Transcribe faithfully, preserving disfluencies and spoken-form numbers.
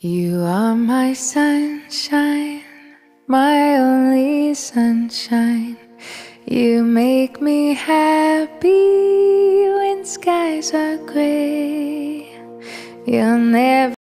You are my sunshine, my only sunshine. You make me happy when skies are gray. You'll never